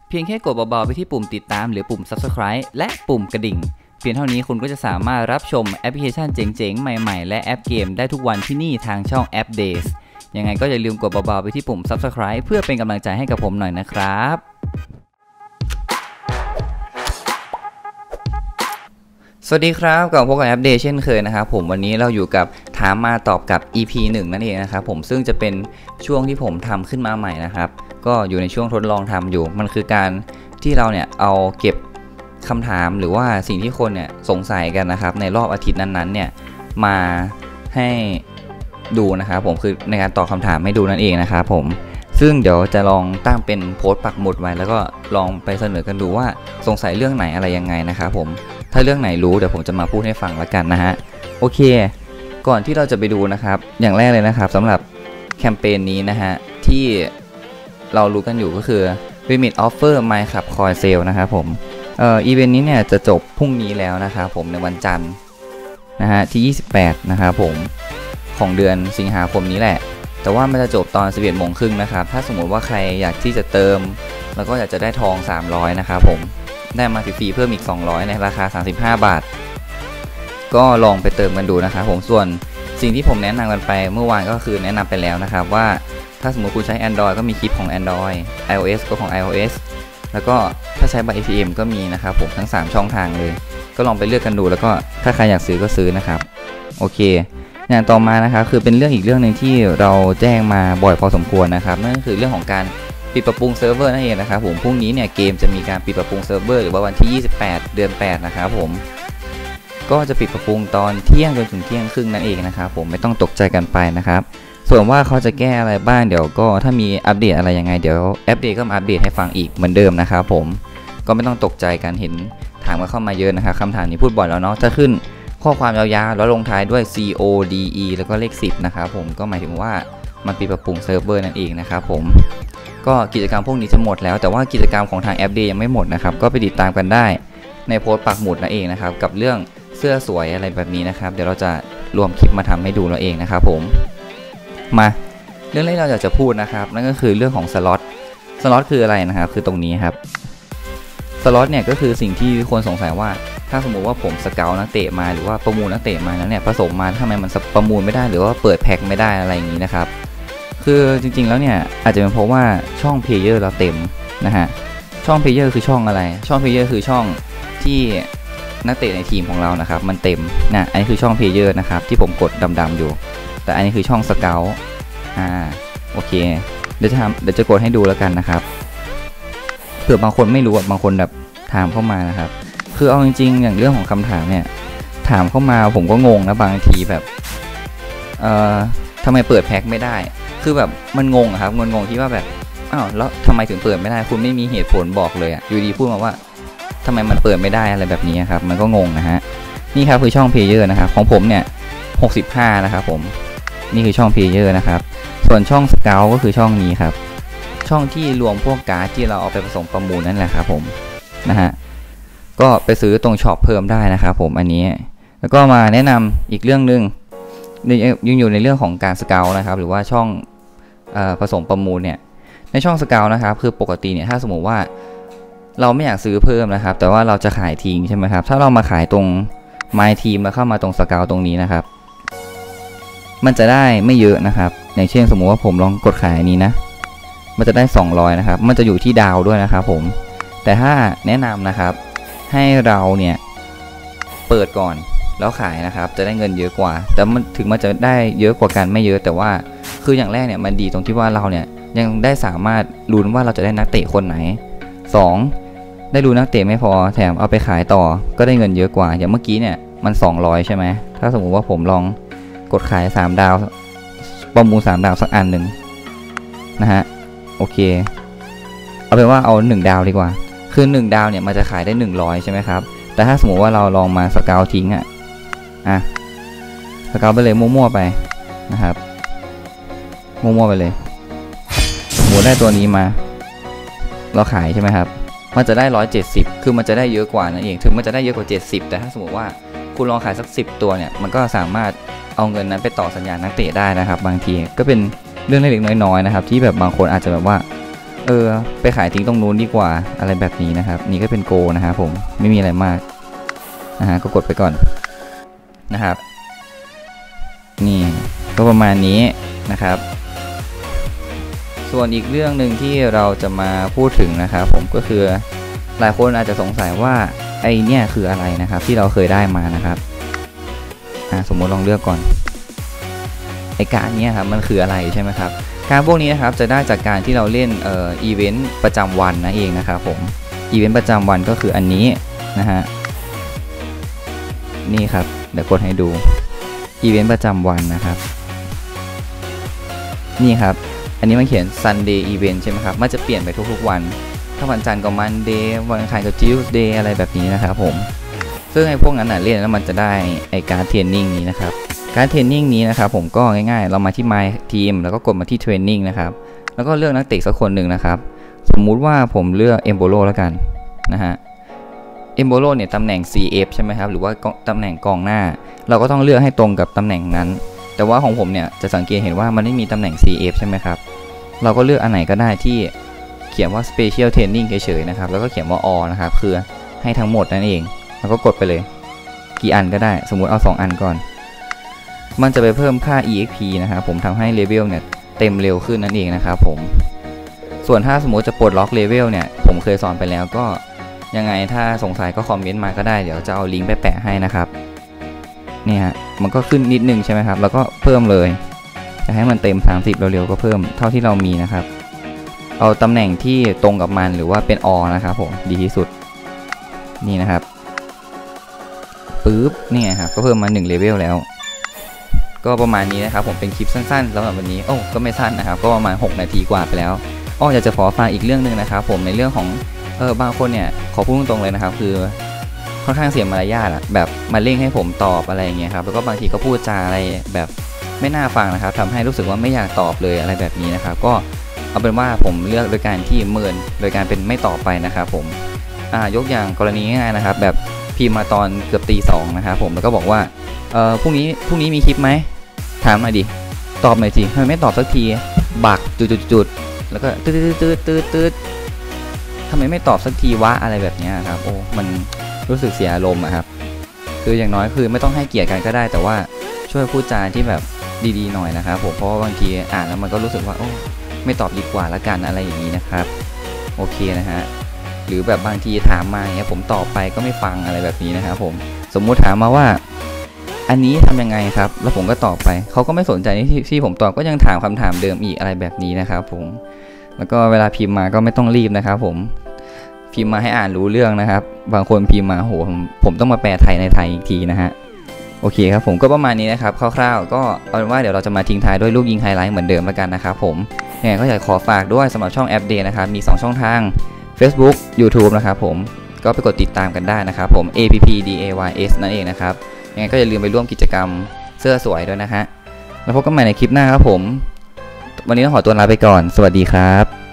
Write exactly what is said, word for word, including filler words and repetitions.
เพียงแค่กดเบาๆไปที่ปุ่มติดตามหรือปุ่ม ซับสไครบ์ และปุ่มกระดิ่งเพียงเท่านี้คุณก็จะสามารถรับชมแอปพลิเคชันเจ๋งๆใหม่ๆและแอปเกมได้ทุกวันที่นี่ทางช่องแอป Days ยังไงก็อย่าลืมกดเบาๆไปที่ปุ่ม ซับสไครบ์ เพื่อเป็นกำลังใจให้กับผมหน่อยนะครับสวัสดีครับกับพวกกับแอป Days เช่นเคยนะครับผมวันนี้เราอยู่กับถามมาตอบกับ อี พี หนึ่งนั่นเองนะครับผมซึ่งจะเป็นช่วงที่ผมทำขึ้นมาใหม่นะครับก็อยู่ในช่วงทดลองทำอยู่มันคือการที่เราเนี่ยเอาเก็บคำถามหรือว่าสิ่งที่คนเนี่ยสงสัยกันนะครับในรอบอาทิตย์นั้นๆเนี่ยมาให้ดูนะครับผมคือในการตอบคำถามให้ดูนั่นเองนะครับผมซึ่งเดี๋ยวจะลองตั้งเป็นโพสต์ปักหมุดไว้แล้วก็ลองไปเสนอกันดูว่าสงสัยเรื่องไหนอะไรยังไงนะครับผมถ้าเรื่องไหนรู้เดี๋ยวผมจะมาพูดให้ฟังละกันนะฮะโอเคก่อนที่เราจะไปดูนะครับอย่างแรกเลยนะครับสำหรับแคมเปญนี้นะฮะที่เรารู้กันอยู่ก็คือ Limit Offer Minecraft Coin Sale นะครับผมเอ่ออีเวนต์นี้เนี่ยจะจบพรุ่งนี้แล้วนะครับผมในวันจันทร์นะฮะที่ยี่สิบแปดนะครับผมของเดือนสิงหาคมนี้แหละแต่ว่ามันจะจบตอน สิบเอ็ดโมงครึ่งนะครับถ้าสมมติว่าใครอยากที่จะเติมแล้วก็อยากจะได้ทองสามร้อยนะครับผมได้มาฟรีๆเพิ่มอีกสองร้อยในราคาสามสิบห้าบาทก็ลองไปเติมกันดูนะครับผมส่วนสิ่งที่ผมแนะนำกันไปเมื่อวานก็คือแนะนำไปแล้วนะครับว่าถ้าสมมติคุณใช้ Android ก็มีคลิปของ Android iOS ก็ของ iOS แล้วก็ถ้าใช้บัตร เอ ที เอ็ม ก็มีนะครับผมทั้งสามช่องทางเลยก็ลองไปเลือกกันดูแล้วก็ถ้าใครอยากซื้อก็ซื้อนะครับโอเคอย่างต่อมานะครับคือเป็นเรื่องอีกเรื่องหนึ่งที่เราแจ้งมาบ่อยพอสมควรนะครับนั่นก็คือเรื่องของการปิดปรับปรุงเซิร์ฟเวอร์นั่นเองนะครับผมพรุ่งนี้เนี่ยเกมจะมีการปิดปรับปรุงเซิร์ฟเวอร์หรือว่าวันที่ยี่สิบแปดเดือนแปดนะครับผมก็จะปิดปรับปรุงตอนเที่ยงจนถึงเที่ยงครึ่งนั่นเองนะครับผมไม่ต้องตกใจกันไปนะครับส่วนว่าเขาจะแก้อะไรบ้างเดี๋ยวก็ถ้ามีอัปเดตอะไรยังไงเดี๋ยวแอปเดตก็มาอัปเดตให้ฟังอีกเหมือนเดิมนะครับผมก็ไม่ต้องตกใจกันเห็นถามกันเข้ามาเยอะนะครับคำถามนี้พูดบ่อยแล้วเนาะถ้าขึ้นข้อความยาวๆแล้วลงท้ายด้วย ซี โอ ดี อี แล้วก็เลขสิบนะครับผมก็หมายถึงว่ามันปิดปรับปรุงเซิร์ฟเวอร์นั่นเองนะครับผมก็กิจกรรมพวกนี้จะหมดแล้วแต่ว่ากิจกรรมของทางแอป Day ยังไม่หมดนะครับก็ไปติดตามกันได้ในโพสต์ปักหมุดนั่นเองนะครับกับเรื่องเสื้อสวยอะไรแบบนี้นะครับเดี๋ยวเราจะรวมคลิปมาทำให้ดูเราเองนะครับผมมาเรื่องแรกเราอยากจะพูดนะครับนั่นก็คือเรื่องของสล็อตสล็อตคืออะไรนะครับคือตรงนี้ครับสล็อตเนี่ยก็คือสิ่งที่คนสงสัยว่าถ้าสมมุติว่าผมสเกลนักเตะมาหรือว่าประมูลนักเตะมาแล้วเนี่ยผสมมาทำไมมันประมูลไม่ได้หรือว่าเปิดแพ็คไม่ได้อะไรอย่างนี้นะครับคือจริงๆแล้วเนี่ยอาจจะเป็นเพราะว่าช่องเพลเยอร์เราเต็มนะฮะช่องเพลเยอร์คือช่องอะไรช่องเพลเยอร์คือช่องที่นักเตะในทีมของเรานะครับมันเต็มนะอันนี้คือช่องเพลเยอร์นะครับที่ผมกดดำๆอยู่แต่อันนี้คือช่องสเกลอ่าโอเคเดี๋ยวจะทำเดี๋ยวจะกดให้ดูแล้วกันนะครับเผื่อบางคนไม่รู้บางคนแบบถามเข้ามานะครับคือเอาจริงๆอย่างเรื่องของคำถามเนี่ยถามเข้ามาผมก็งงนะบางทีแบบเอ่อทำไมเปิดแพ็คไม่ได้คือแบบมันงงครับงงงที่ว่าแบบอ้าวแล้วทำไมถึงเปิดไม่ได้คุณไม่มีเหตุผลบอกเลยอ่ะอยู่ดีพูดมาว่าทำไมมันเปิดไม่ได้อะไรแบบนี้ครับมันก็งงนะฮะนี่ครับคือช่องเพลเยอร์นะครับของผมเนี่ยหกสิบห้านะครับผมนี่คือช่องเพลเยอร์นะครับส่วนช่องสเกลก็คือช่องนี้ครับช่องที่รวมพวกการ์ดที่เราเอาไปผสมประมูลนั่นแหละครับผมนะฮะก็ไปซื้อตรงช็อปเพิ่มได้นะครับผมอันนี้แล้วก็มาแนะนำอีกเรื่องนึงยังอยู่ในเรื่องของการสเกลนะครับหรือว่าช่องเอ่อผสมประมูลเนี่ยในช่องสเกลนะครับคือปกติเนี่ยถ้าสมมติว่าเราไม่อยากซื้อเพิ่มนะครับแต่ว่าเราจะขายทิ้งใช่ไหมครับถ้าเรามาขายตรง My Team แล้วเข้ามาตรงสเกลตรงนี้นะครับมันจะได้ไม่เยอะนะครับอย่างเช่นสมมุติว่าผมลองกดขายอันนี้นะมันจะได้สองร้อยนะครับมันจะอยู่ที่ดาวด้วยนะครับผมแต่ถ้าแนะนำนะครับให้เราเนี่ยเปิดก่อนแล้วขายนะครับจะได้เงินเยอะกว่าแต่มันถึงมันจะได้เยอะกว่ากันไม่เยอะแต่ว่าคืออย่างแรกเนี่ยมันดีตรงที่ว่าเราเนี่ยยังได้สามารถลุ้นว่าเราจะได้นักเตะคนไหนสองได้รู้นักเตะไม่พอแถมเอาไปขายต่อก็ได้เงินเยอะกว่าอย่างเมื่อกี้เนี่ยมันสองร้อยใช่ไหมถ้าสมมุติว่าผมลองกดขายสามดาวประมูลสามดาวสักอันหนึ่งนะฮะโอเคเอาเป็นว่าเอาหนึ่งดาวดีกว่าคือหนึ่งดาวเนี่ยมันจะขายได้หนึ่งร้อยใช่ไหมครับแต่ถ้าสมมติว่าเราลองมาสเกลทิ้งอ่ะอ่ะสเกลไปเลยมั่วๆไปนะครับมั่วๆไปเลยหมูได้ตัวนี้มาเราขายใช่ไหมครับมันจะได้หนึ่งร้อยเจ็ดสิบคือมันจะได้เยอะกว่านั่นเองถึงมันจะได้เยอะกว่าเจ็ดสิบแต่ถ้าสมมติว่าคุณลองขายสักสิบตัวเนี่ยมันก็สามารถเอาเงินนั้นไปต่อสัญญานักเตะได้นะครับบางทีก็เป็นเรื่องเล็กๆน้อยๆนะครับที่แบบบางคนอาจจะแบบว่าเออไปขายทิ้งตรงนู้นดีกว่าอะไรแบบนี้นะครับนี่ก็เป็นโกนะครับผมไม่มีอะไรมากนะฮะก็กดไปก่อนนะครับนี่ก็ประมาณนี้นะครับส่วนอีกเรื่องหนึ่งที่เราจะมาพูดถึงนะครับผมก็คือหลายคนอาจจะสงสัยว่าไอเนี่ยคืออะไรนะครับที่เราเคยได้มานะครับอ่าสมมติลองเลือกก่อนไอการเนี้ยครับมันคืออะไรใช่ไหมครับการพวกนี้นะครับจะได้จากการที่เราเล่นเอ่ออีเวนต์ประจำวันนั่นเองนะครับผมอีเวนต์ประจำวันก็คืออันนี้นะฮะนี่ครับเดี๋ยวกดให้ดูอีเวนต์ประจำวันนะครับนี่ครับอันนี้มันเขียน Sunday Event ใช่ไหมครับมันจะเปลี่ยนไปทุกๆวันถ้าวันจันทร์ก็ Monday วันอังคารก็ Tuesday อะไรแบบนี้นะครับผมซึ่งไอ้พวกนั้นน่ะเล่นแล้วมันจะได้ไอ้การเทรนนิ่งนี้นะครับการเทรนนิ่งนี้นะครับผมก็ง่ายๆเรามาที่ My Team แล้วก็กดมาที่ Training นะครับแล้วก็เลือกนักเตะสักคนหนึ่งนะครับสมมุติว่าผมเลือก Embolo แล้วกันนะฮะ Embolo เนี่ยตำแหน่ง ซี เอฟ ใช่ไหมครับหรือว่าตำแหน่งกองหน้าเราก็ต้องเลือกให้ตรงกับตำแหน่งนั้นแต่ว่าของผมเนี่ยจะสังเกตเห็นว่ามันไม่มีตำแหน่ง ซี เอฟ ใช่ไหมครับเราก็เลือกอันไหนก็ได้ที่เขียนว่า Special Training เฉยๆนะครับแล้วก็เขียนว่า All นะครับคือให้ทั้งหมดนั่นเองแล้วก็กดไปเลยกี่อันก็ได้สมมุติเอาสองอันก่อนมันจะไปเพิ่มค่า อี เอ็กซ์ พี นะครับผมทำให้เลเวลเนี่ยเต็มเร็วขึ้นนั่นเองนะครับผมส่วนถ้าสมมติจะปลดล็อกเลเวลเนี่ยผมเคยสอนไปแล้วก็ยังไงถ้าสงสัยก็คอมเมนต์มาก็ได้เดี๋ยวจะเอาลิงก์ไปแปะให้นะครับเนี่ยมันก็ขึ้นนิดนึงใช่ไหมครับแล้วก็เพิ่มเลยจะให้มันเต็มสามสิบเร็วๆก็เพิ่มเท่าที่เรามีนะครับเอาตำแหน่งที่ตรงกับมันหรือว่าเป็น all นะครับผมดีที่สุดนี่นะครับปึ๊บนี่ครับก็เพิ่มมาหนึ่งเลเวลแล้วก็ประมาณนี้นะครับผมเป็นคลิปสั้นๆสำหรับวันนี้โอ้ก็ไม่สั้นนะครับก็ประมาณหกนาทีกว่าไปแล้วอ้ออยากจะขอฝากอีกเรื่องนึงนะครับผมในเรื่องของเออบางคนเนี่ยขอพูดตรงๆเลยนะครับคือค่อนข้างเสียมารยาทอะแบบมาเร่งให้ผมตอบอะไรอย่างเงี้ยครับแล้วก็บางทีก็พูดจาอะไรแบบไม่น่าฟังนะครับทำให้รู้สึกว่าไม่อยากตอบเลยอะไรแบบนี้นะครับก็เอาเป็นว่าผมเลือกโดยการที่เมินโดยการเป็นไม่ตอบไปนะครับผมอ่ายกอย่างกรณีง่ายๆนะครับแบบพิมพ์มาตอนเกือบตีสองนะครับผมแล้วก็บอกว่าเออพรุ่งนี้พรุ่งนี้มีคลิปไหมถามหน่อยดิตอบหน่อยสิทำไมไม่ตอบสักทีบักจุดๆๆแล้วก็ตืดตืดตืดตืดทำไมไม่ตอบสักทีวะอะไรแบบนี้ครับโอ้มันรู้สึกเสียอารมณ์อะครับคืออย่างน้อยคือไม่ต้องให้เกียรติกันก็ได้แต่ว่าช่วยพูดจาที่แบบดีๆหน่อยนะครับผมเพราะว่าบางทีอ่านแล้วมันก็รู้สึกว่าโอ้ไม่ตอบดีกว่าละกันอะไรอย่างนี้นะครับโอเคนะฮะหรือแบบบางทีถามมาอย่างเงี้ยผมตอบไปก็ไม่ฟังอะไรแบบนี้นะครับผมสมมุติถามมาว่าอันนี้ทำยังไงครับแล้วผมก็ตอบไปเขาก็ไม่สนใจที่ที่ผมตอบก็ยังถามคำถามเดิมอีกอะไรแบบนี้นะครับผมแล้วก็เวลาพิมพ์มาก็ไม่ต้องรีบนะครับผมพิมพ์มาให้อ่านรู้เรื่องนะครับบางคนพิมพ์มาโหผมผมต้องมาแปลไทยในไทยอีกทีนะฮะโอเคครับผมก็ประมาณนี้นะครับคร่าวๆก็เอาเป็นว่าเดี๋ยวเราจะมาทิ้งท้ายด้วยรูปยิงไฮไลท์เหมือนเดิมแล้วกันนะครับผมยังไงก็อยากขอฝากด้วยสำหรับช่องแอปเดย์นะครับมีสองช่องทาง Facebook YouTube นะครับผมก็ไปกดติดตามกันได้นะครับผม เอ พี พี ดี เอ วาย เอส นั่นเองนะครับยังไงก็อย่าลืมไปร่วมกิจกรรมเสื้อสวยด้วยนะฮะแล้วพบกันใหม่ในคลิปหน้าครับผมวันนี้ต้องขอตัวลาไปก่อนสวัสดีครับ